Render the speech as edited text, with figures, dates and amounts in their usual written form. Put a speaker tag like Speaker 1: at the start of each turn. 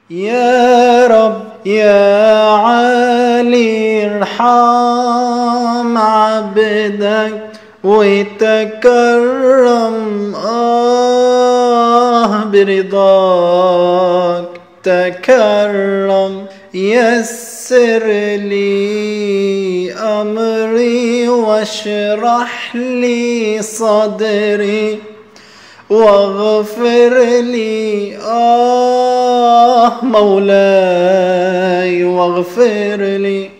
Speaker 1: يا رب يا عالي ارحم عبدك وتكرم برضاك تكرم. يسر لي أمري واشرح لي صدري واغفر لي مولاي واغفر لي.